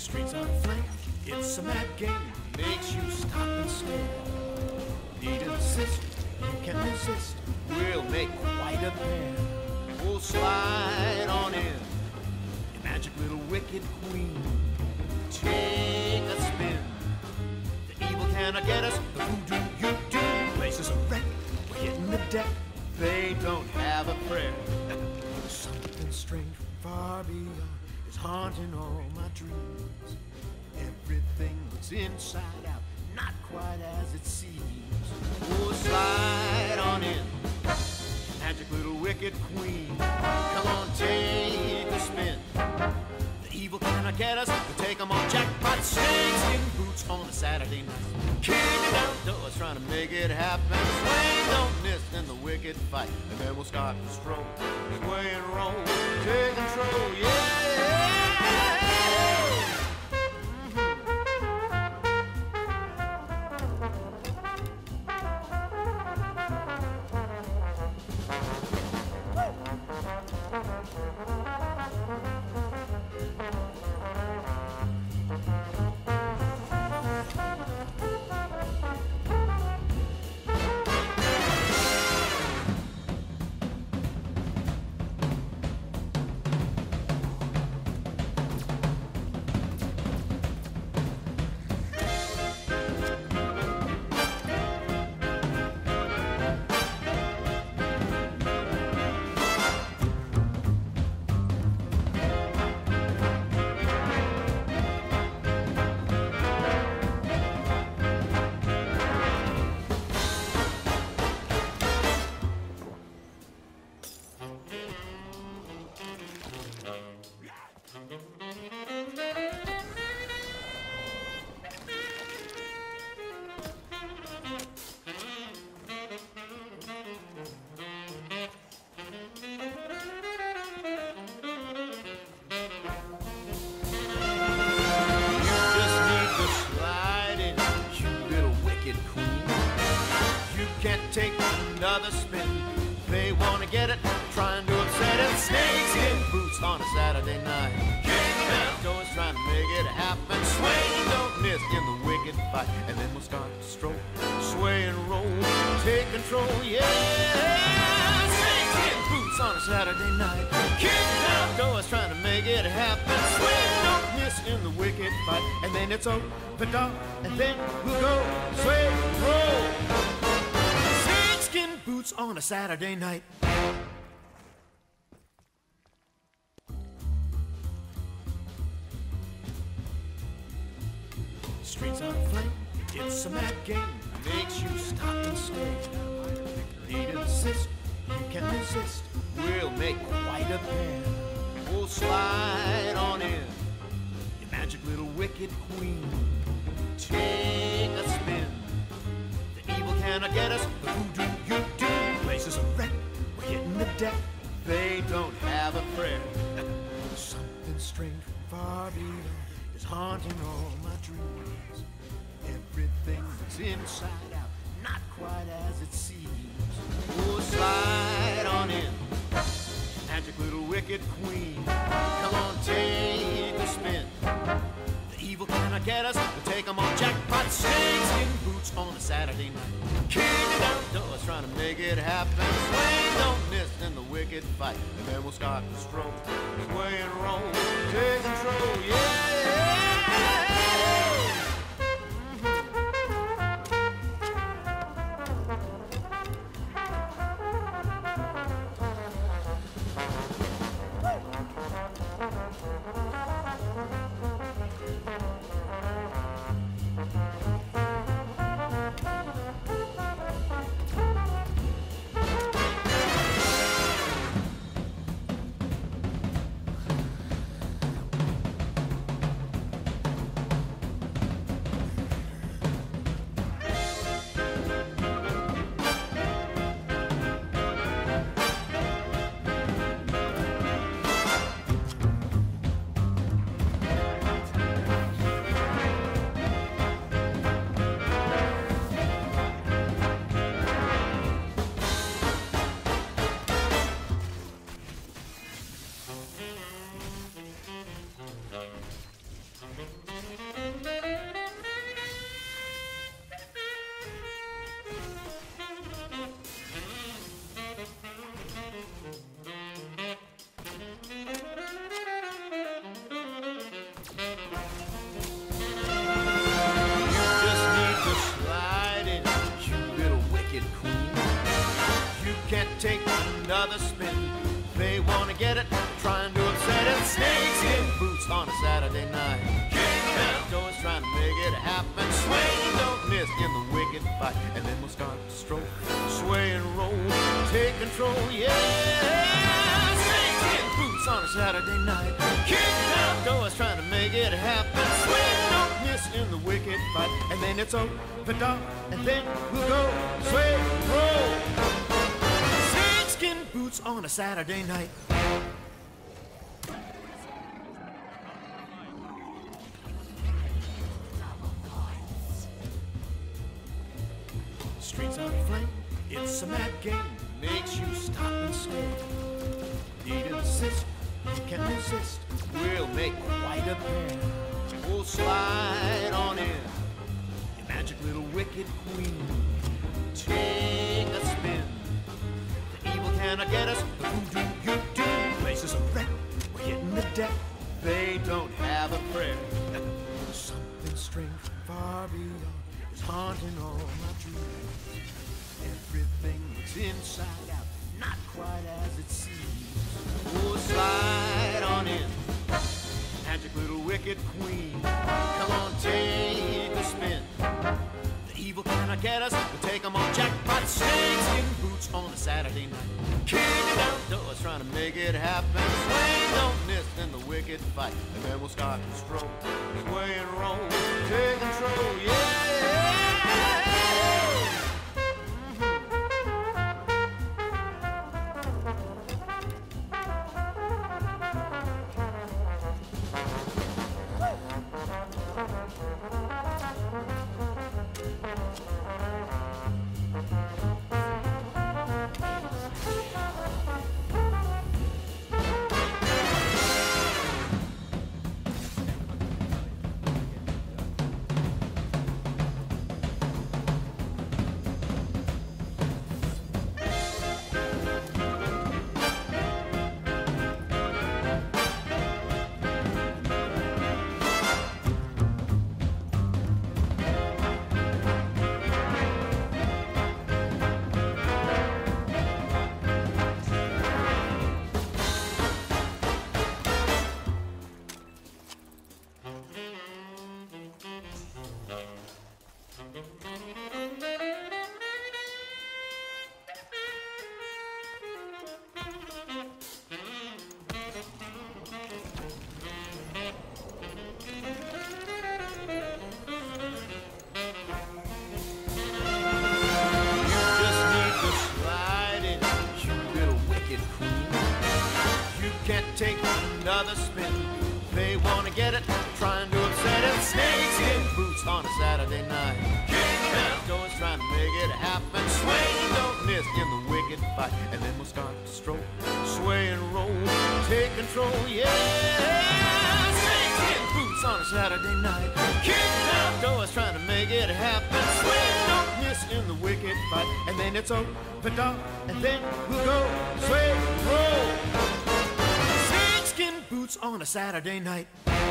Streets on flame, it's a mad game, makes you stop and stare. Need an assist, you can resist, we'll make quite a pair. We'll slide on in, your magic little wicked queen. Take a spin, the evil cannot get us, the voodoo you do. Places are wrecked, we're hitting the deck, they don't have a prayer. Something strange from far beyond is haunting all my dreams. Everything looks inside out, not quite as it seems. Oh, slide on in, magic little wicked queen. Come on, take a spin. The evil cannot get us, we'll take them on jackpot. Snakeskin boots on a Saturday night, kicking down doors trying to make it happen. Swing, don't miss in the wicked fight, and then we'll start to stroll, sway and roll, take control, yeah. Take another spin. They wanna get it, trying to upset it. Snakes in boots on a Saturday night, kicking down doors trying to make it happen. Swing, don't miss in the wicked fight, and then we'll start to stroll, sway and roll, take control, yeah. Snakes in boots on a Saturday night, kicking down doors trying to make it happen. Swing, don't miss in the wicked fight, and then it's over the door, and then we'll go sway and roll. Boots on a Saturday night. Streets on flame, it's a mad game, makes you stop and stare. Need an assist, you can resist, we'll make quite a pair. We'll slide on in, your magic little wicked queen. Take a spin, the evil cannot get us, the voodoo you do. Places are wrecked, we're hitting the deck, they don't have a prayer. Something strange from far beyond is haunting all my dreams. Everything that's inside out, not quite as it seems. Oh, slide on in, magic little wicked queen. Come on, take a spin. The evil cannot get us, we'll take them on jackpot. Snakes in boots on a Saturday night, kicking down doors trying to make it happen. Swing, don't miss in the wicked fight, and then we'll start to stroll, sway and roll, take control, yeah. get it, trying to upset it. Snakes in boots on a Saturday night. Kick down doors trying to make it happen. Swing, don't miss in the wicked fight. And then we'll start to stroll, sway and roll, take control, yeah. Snakes in boots on a Saturday night. Kick down doors trying to make it happen. Swing, don't miss in the wicked fight. And then it's open up, and then we'll go sway and roll. Snakeskin boots on a Saturday night. Streets on flame, it's a mad game. Makes you stop and stare. Need insist, you can resist. We'll make quite a pair. We'll slide on in, your magic little wicked queen. Take a spin. The evil cannot get us. The voodoo you do. Places are red, we're hitting the deck. They don't have a prayer. Something strange far beyond is haunting all my dreams. Everything is inside out, not quite as it seems. Oh, slide on in, magic little wicked queen. Come on, take a spin. The evil cannot get us, we'll take them on jackpot. Snakes in boots on a Saturday night. Kicking down doors, trying to make it happen. Swing, don't miss in the wicked fight. And then we'll start to stroll, sway and roll, take control, yeah. Take another spin. They wanna get it, trying to upset it. Snakes in boots on a Saturday night. Kick down doors, trying to make it happen. Swing, don't miss in the wicked fight. And then we'll start to stroll, sway and roll, take control, yeah. Snakes in boots on a Saturday night. Kick down doors, trying to make it happen. Swing, don't miss in the wicked fight. And then it's open up, and then we'll go sway and roll. Boots on a Saturday night.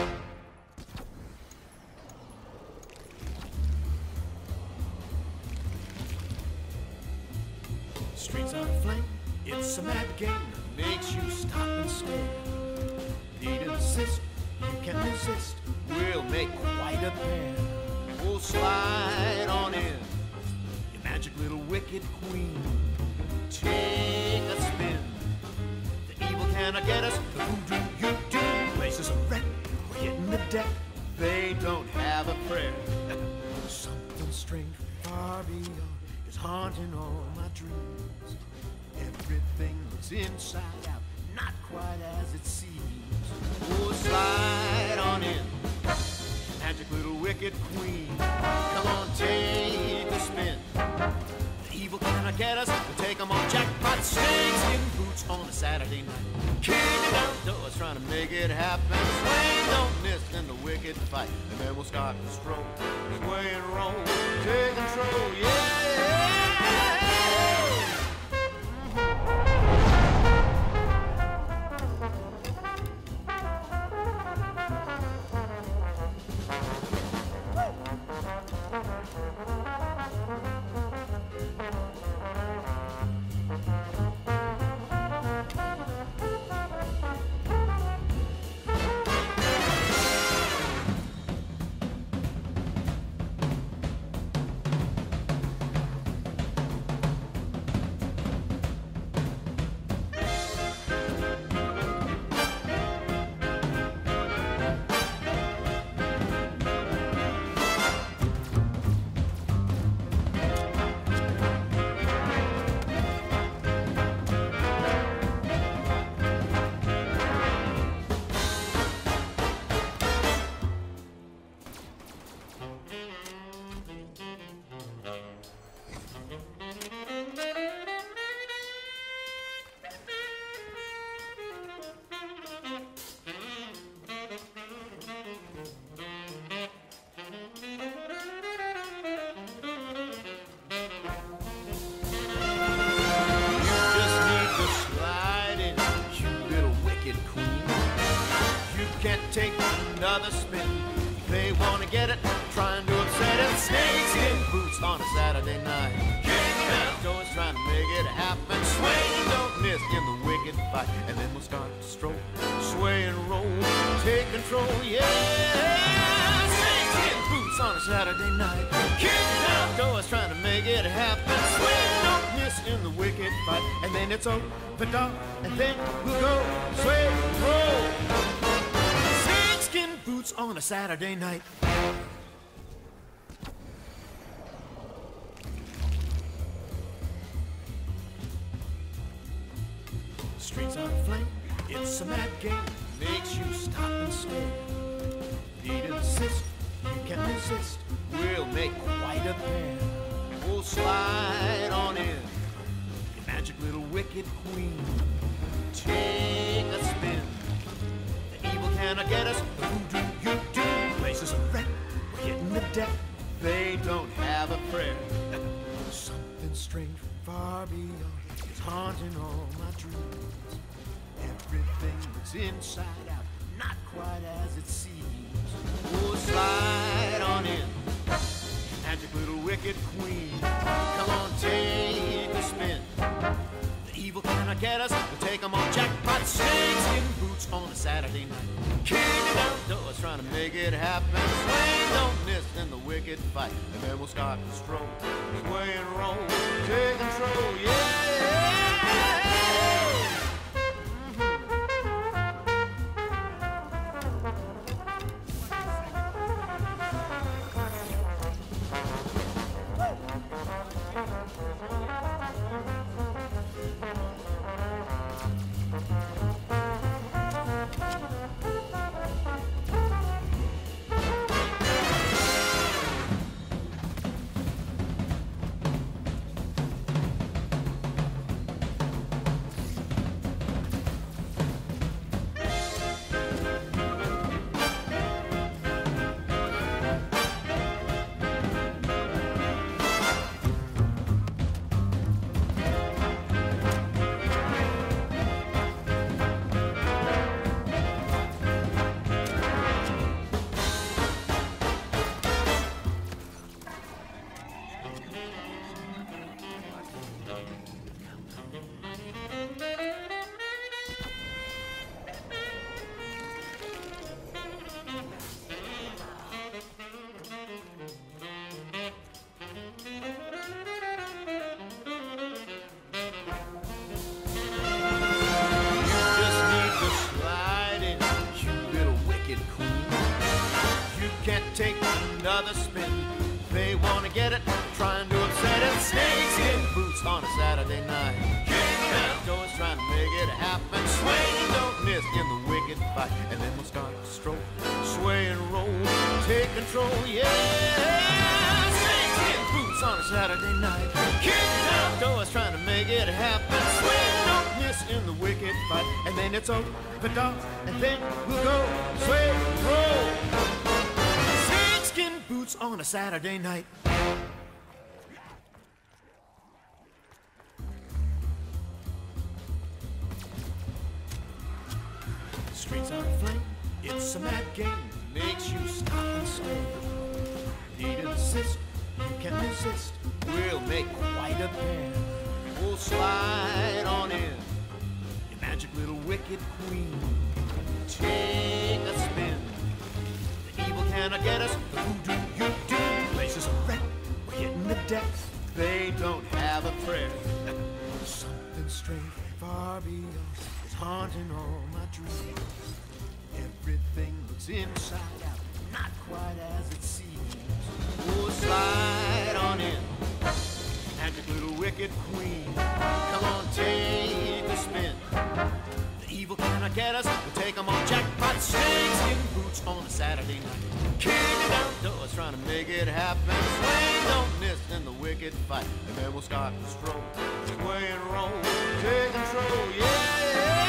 Streets on flame, it's a mad game. Makes you stop and stare. Need insist, you can resist. We'll make quite a pair. We'll slide on in, your magic little wicked queen. Take a spin. The evil cannot get us. The voodoo you do. Places are red, we're hitting the deck. They don't have a prayer. Something strange far beyond is haunting all my dreams. Everything looks inside out, not quite as it seems. Oh, slide on in, magic little wicked queen. Come on, take a spin. The evil cannot get us, we'll take them on jackpot. Snakes in boots on a Saturday night. Kicking down doors, trying to make it happen. Swing, don't miss in the wicked fight. And then we'll start to stroll, sway and roll, take control, yeah. get it, trying to upset it. Snakeskin boots on a Saturday night. King Outdoors trying to make it happen. Swing, don't miss in the wicked fight. And then we'll start to stroll, sway and roll, take control, yeah. Snakeskin boots on a Saturday night. King Outdoors trying to make it happen. Swing, don't miss in the wicked fight. And then it's over, dog, and then we'll go, sway and roll. Snakeskin boots on a Saturday night. Streets on flame, it's a mad game, makes you stop and stare. Need an assist, you can resist, we'll make quite a pair. We'll slide on in, your magic little wicked queen. Take a spin, the evil cannot get us, but who do you do? Places are red, we're hitting the deck, they don't have a prayer. Something strange far beyond is haunting all my dreams. Everything that's inside out, not quite as it seems. We'll slide on in, magic little wicked queen. Come on, take a spin. The evil cannot get us, we'll take 'em on jackpot. Snakeskin boots on a Saturday night. King Outdoors trying to make it happen. Swing, don't miss in the wicked fight. And then we'll start to stroll, sway and roll, take control, yeah. Take another spin. They wanna get it, trying to upset it. Snakeskin boots on a Saturday night. King Outdoors trying to make it happen. Swing, don't miss in the wicked fight. And then we'll start to stroll, sway and roll, take control, yeah. Snakeskin boots on a Saturday night. King Outdoors trying to make it happen. Swing, don't miss in the wicked fight. And then it's over, dog, and then we'll go, sway and roll. Boots on a Saturday night. Streets on flame, it's a mad game, makes you stop and stare. Need an assist, you can resist, we'll make quite a pair. We'll slide on in, your magic little wicked queen. Take a spin. Cannot get us, but who do you do? Places are red, we're hitting the deck, they don't have a prayer. Something strange far beyond is haunting all my dreams. Everything looks inside out, not quite as it seems. We'll slide on in, magic little wicked queen. Come on, take a spin. The evil cannot get us, we'll take 'em on jackpot. Snakeskin boots on a Saturday night. King Outdoors trying to make it happen. Swing, don't miss in the wicked fight. And then we'll start to stroll, sway and roll, take control, yeah.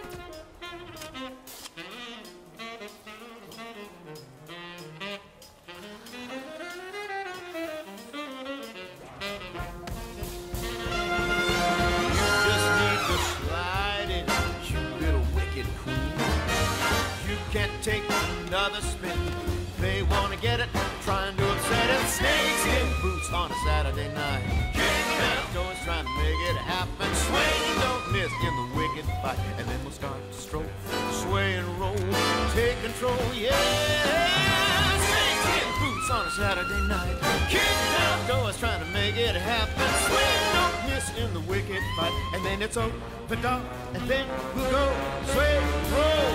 Take another spin. They wanna get it, trying to upset it. Snakes in boots on a Saturday night. King outdoors trying to make it happen. Swing, don't miss in the wicked fight. And then we'll start to stroll, sway and roll, take control, yeah. Snakes in boots on a Saturday night. King outdoors trying to make it happen. Swing, don't miss in the wicked fight. And then it's over, dog, and then we'll go sway and roll.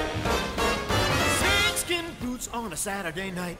Boots on a Saturday night.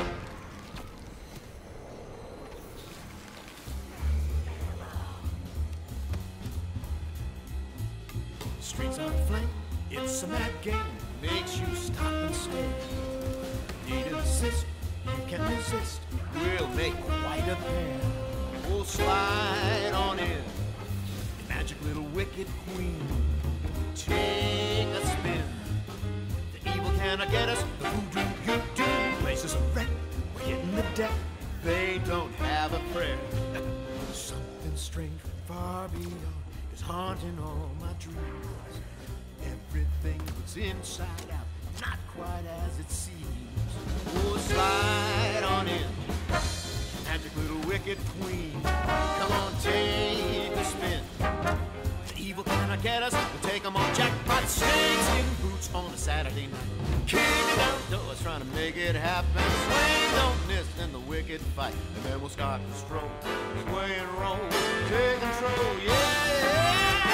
Streets on flame, it's a mad game. Makes you stop and stare. Need an assist, you can resist. We'll make quite a pair. We'll slide on in. Magic little wicked queen. Take a spin. Cannot get us, the voodoo you do. Places are wrecked, we're hitting the deck. They don't have a prayer. Something strange far beyond is haunting all my dreams. Everything was inside out, not quite as it seems. Oh, slide on in, magic little wicked queen. Come on, take a spin. Evil cannot get us, we'll take them on jackpot. Snakes in boots on a Saturday night. King outdoors trying to make it happen. Swing, don't miss in the wicked fight. And then we'll start to stroll, sway and roll, take control, yeah.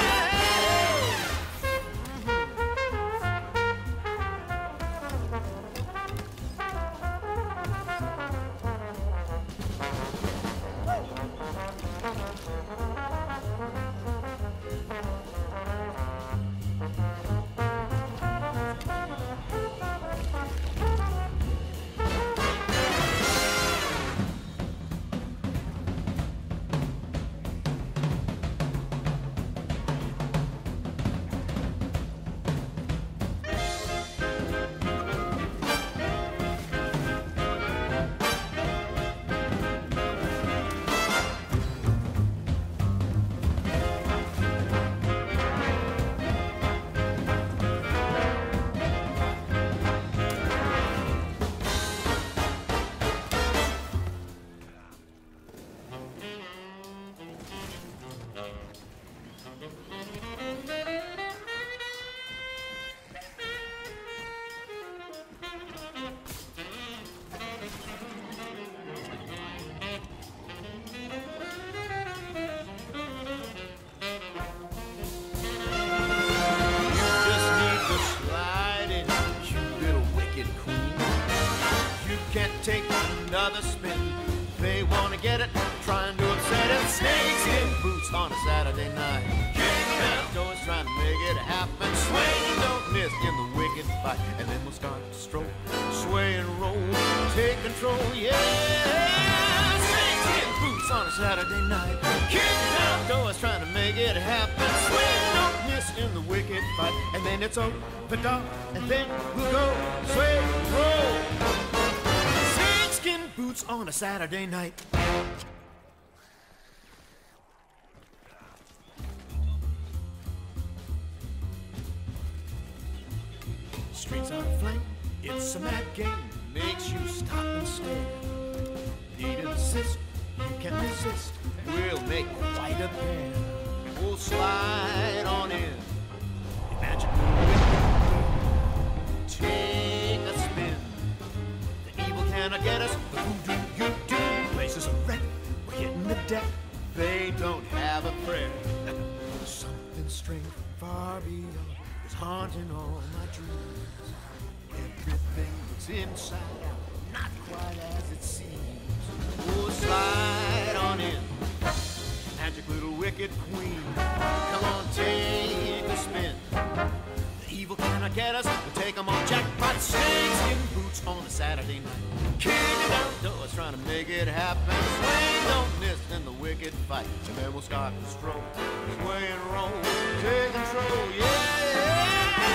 Take another spin. They wanna get it, trying to upset it. Snakes in boots on a Saturday night. King outdoors trying to make it happen. Swing, don't miss in the wicked fight. And then we'll start to stroll, sway and roll, take control, yeah. Snakes in boots on a Saturday night. King outdoors trying to make it happen. Swing, don't miss in the wicked fight. And then it's over, dog, and then we'll go sway and roll. Boots on a Saturday night. Streets on flame, it's a mad game. Makes you stop and stare. Need an assist, you can resist. We'll make quite a pair. We'll slide on in. Imagine take a spin. The evil cannot get us, the voodoo you do. Places are wrecked, we're hitting the deck. They don't have a prayer. Something strange far beyond is haunting all my dreams. Everything that's inside out, not quite as it seems. Oh, slide on in, magic little wicked queen. Come on, take a spin. The evil cannot get us, we'll take them on jackpot. Snakes in boots on a Saturday night. Kicking down doors, trying to make it happen. Swing, don't miss in the wicked fight. And then we'll start to stroll, sway and roll, take control, yeah.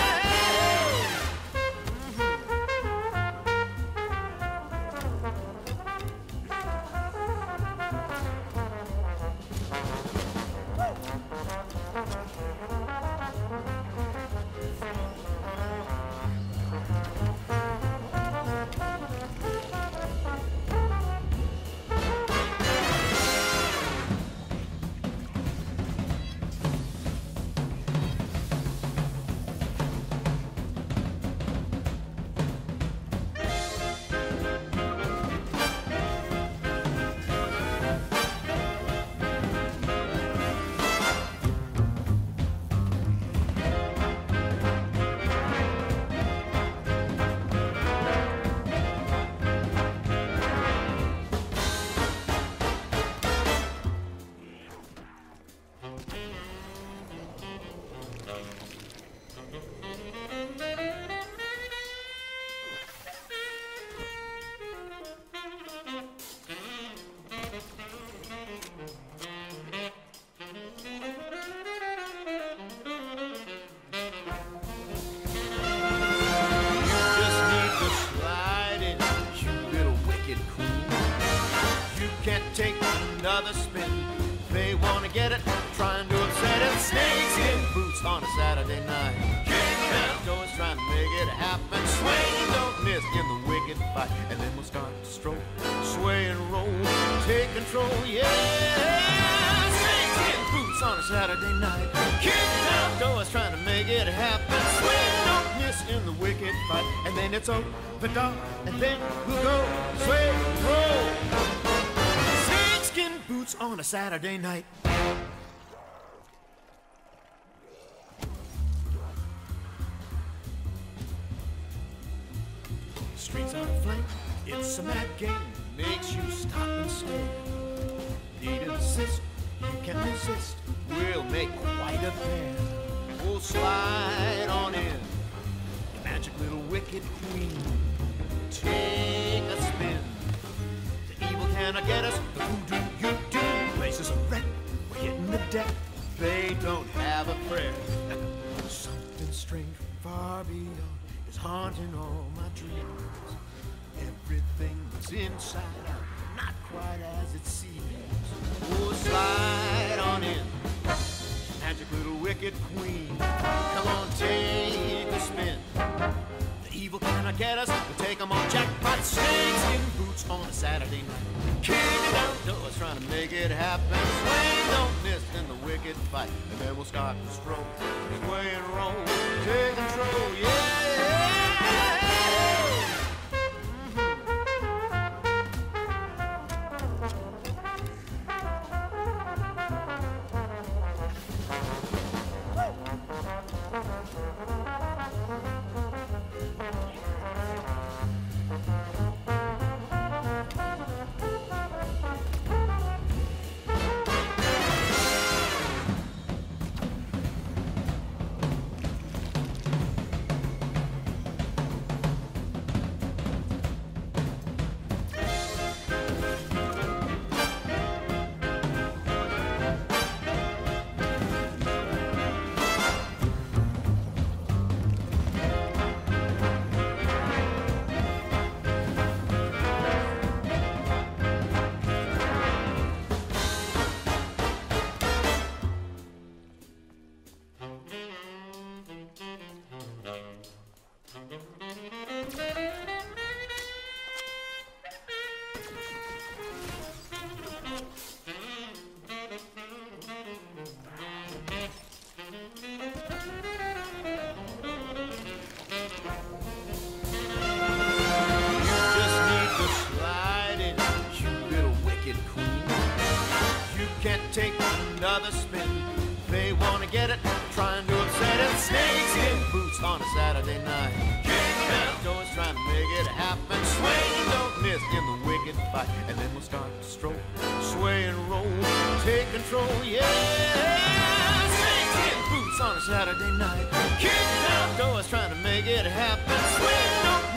Take another spin. They wanna get it, trying to upset it. Snakes in boots on a Saturday night. Kicking down doors, trying to make it happen. Swing, don't miss in the wicked fight. And then we'll start to stroll, sway and roll, take control, yeah. Snakes in boots on a Saturday night. Kicking down doors, trying to make it happen. Swing, don't miss in the wicked fight. And then it's over, dog, and then we'll go sway and roll. Boots on a Saturday night. Streets on flame, it's a mad game. Makes you stop and stare. Need an assist, you can resist. We'll make quite a pair. We'll slide on in. The magic little wicked queen. Take a spin. The evil cannot get us. The voodoo you do. Places are red. We're hitting the deck. They don't have a prayer. Something strange from far beyond is haunting all my dreams. Everything that's inside out, not quite as it seems. Oh, slide on in, magic little wicked queen. Come on, take a spin. The evil cannot get us. We'll take them on jackpot. Snakes in boots on a Saturday night. Kicking down doors, trying to make it happen. Swing, don't miss in the wicked fight. And then we'll start to stroll, sway and roll, take control, yeah. Take another spin. They wanna get it, trying to upset it. Snakes in boots on a Saturday night. Kicking down doors, trying to make it happen. Swing, don't miss in the wicked fight. And then we'll start to stroll, sway and roll, take control, yeah. Snakes in boots on a Saturday night. Kicking down doors, trying to make it happen. Swing, don't